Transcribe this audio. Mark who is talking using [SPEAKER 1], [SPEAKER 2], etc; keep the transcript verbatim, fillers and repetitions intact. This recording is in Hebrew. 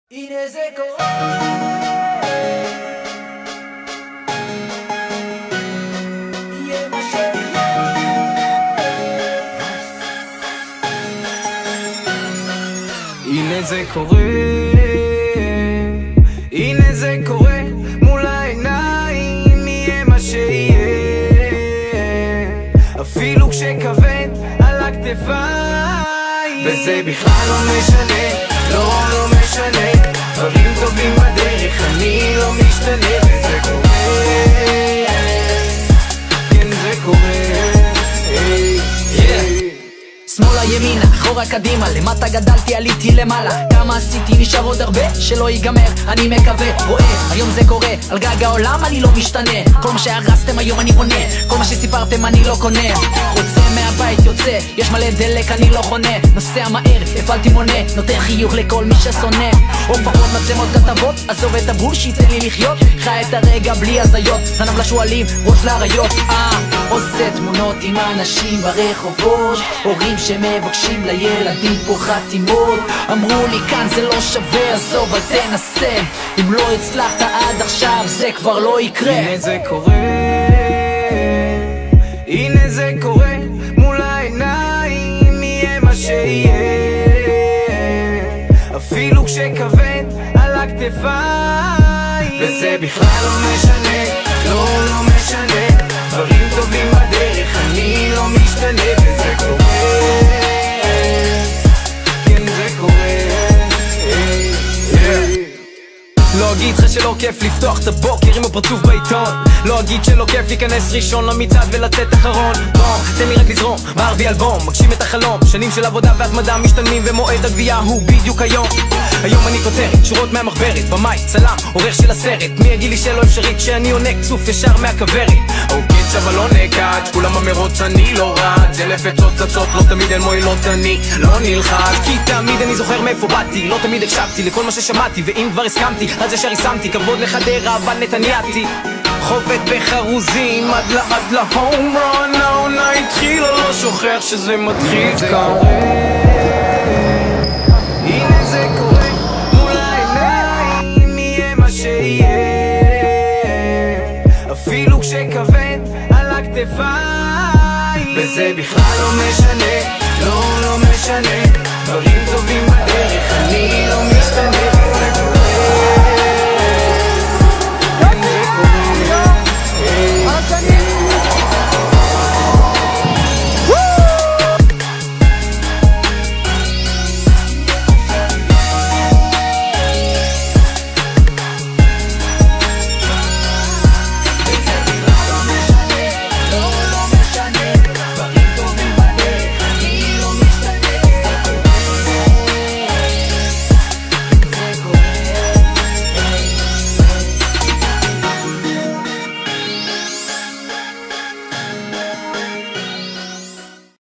[SPEAKER 1] הנה זה קורה, יהיה מה שיהיה.
[SPEAKER 2] הנה זה קורה, הנה זה קורה, מול העיניים יהיה מה שיהיה. אפילו כשכבד על הכתפיים, וזה בכלל לא משנה, לא לא משנה, דברים טובים בדרך, אני לא משתנה. וזה קורה, כן זה קורה.
[SPEAKER 3] שמאלה ימינה, אחורה קדימה, למטה גדלתי עליתי למעלה, כמה עשיתי נשאר עוד הרבה שלא ייגמר, אני מקווה, רואה, היום זה קורה, על גג העולם אני לא משתנה, כל מה שהרסתם היום אני בונה, כל מה שסיפרתם אני לא קונה, רוצה מהבית יוצא, יש מלא דלק אני לא חונה, נוסע מהר, הפעלתי מונה, נותן חיוך לכל מי ששונא, הופעות מצלמות כתבות, עזוב את הבולשיט תן לי לחיות, חי את הרגע בלי הזיות, זנב לשואלים, ראש לאריות, אה, עושה תמונות עם אנשים ברחובות, הורים שמבקשים לילדים פה חתימות, אמרו לי כאן זה לא שווה, עזוב אל תנסה, אם לא הצלחת עד עכשיו זה כבר לא יקרה.
[SPEAKER 2] הנה זה קורה, הנה זה קורה, מול העיניים יהיה מה שיהיה. אפילו כשכבד על הכתפיים, וזה בכלל לא משנה, לא לא משנה, דברים טובים בדרך, אני לא משתנה. וזה קורה, כן זה קורה. לא אגיד לך שלא כיף לפתוח את הבוקר עם הפרצוף בעיתון, לא אגיד שלא כיף להיכנס ראשון למצעד ולצאת אחרון. בום, תן לי רק לזרום, בערבי אלבום, מגשים את החלום, שנים של עבודה והתמדה משתלמים ומועד הגבייה הוא בדיוק היום. היום אני כותרת, שורות מהמחברת, במאי, צלם, עורך של הסרט, מי יגיד לי שלא אפשרית שאני עונק צוף ישר מהכברת. אוקיי, אבל לא נקד, כולם המרוץ אני לא רץ, אלף עצות צצות, לא תמיד הן מועילות, אני לא נלחץ, כי תמיד אני זוכר מאיפה באתי, לא תמיד הקשבתי לכל מה ששמעתי, ואם כבר הסכמתי, אז ישר הסמתי, כבוד לחדרה, אבל נתניאתי חובט בחרוזים עד לעד להום רן, העונה התחילה, לא שוכח שזה מתחיל כאן. הנה זה קורה, מול העיניים יהיה מה שיהיה. אפילו כשכבד על הכתפיים, וזה בכלל לא משנה, לא לא משנה, דברים טובים בדרך, אני לא משנה.